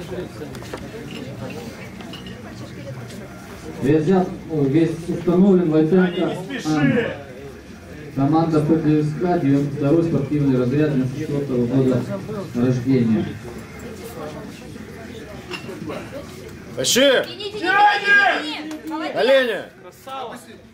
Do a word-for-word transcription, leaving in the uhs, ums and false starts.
Вес, взят, о, вес установлен, Войтенко. А, команда ПДСК, девяносто второй спортивный разряд, девяносто четвёртого года рождения. Пошли! Колени!